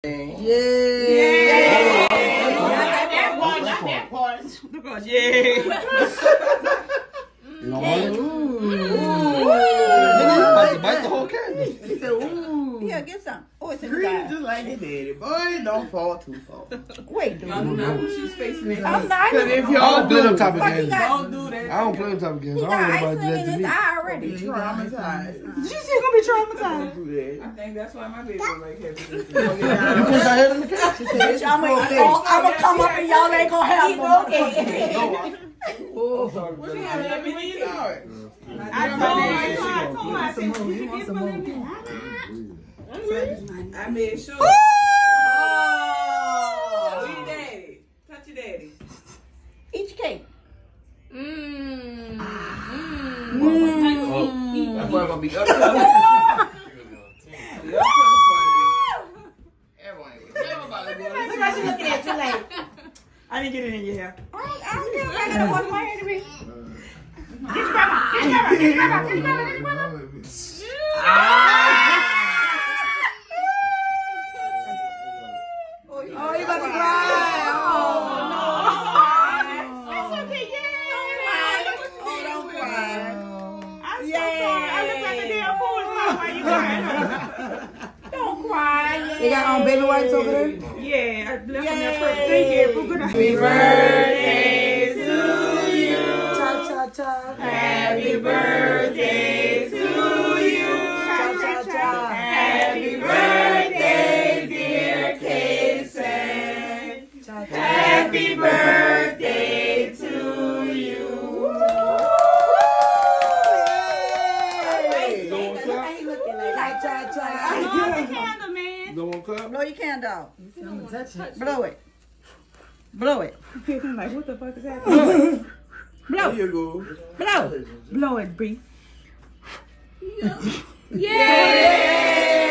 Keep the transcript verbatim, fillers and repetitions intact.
Yeah. Yeah. Not that part. Not that part. Because yeah. Lord. Ooh. About to bite the whole candy. He said, ooh. Yeah, get some. Oh, it's Green inside. just like your daddy. Boy, don't fall too far. Wait, dude. I'm not when she's facing it. I'm not. Because if I y'all don't play them do, type of Fuck, he games. got- Don't do that. I don't play them type of games. He I got don't know ice about cream that in to his me. eye already. be traumatized. She's still gonna be traumatized. Don't do I that. think that's why my baby was like heavy. You push your head in the candy? She said, it's I'm full gonna face. I'm come up and y'all ain't gonna have no okay. Oh, What you have that many in Lord. I told her, I told her, I told her, I said, more, you you can want get some one more. of them. I made sure. Oh! Touch your daddy. Touch your daddy. Eat your cake. Mmm. Oh, that boy gonna be up there. Look how she looking at you like. I didn't get it in your hair. I don't care what I gotta wash my hair to be. Get your grandma. Get your grandma. Get your grandma. Get your grandma. Get your grandma. Oh, you about to cry. Oh, no. That's okay, yeah. Oh, don't cry. I'm so sorry. I look like a damn fool. Why you crying? Don't cry. They got um, baby wipes over there? Yeah, I left them there first. Thank you. Good night. Happy birthday to you. Cha cha cha. Happy birthday to you. Cha cha cha. Happy birthday, dear Kasen. Cha cha. Happy birthday to you. Hey. Like cha cha. Blow the candle, man. No one clap? Blow your candle out. I'm gonna touch it. Blow it. Blow it. I'm like, what the fuck is happening? Blow. There you go. Blow. Blow it, Bree. Yay!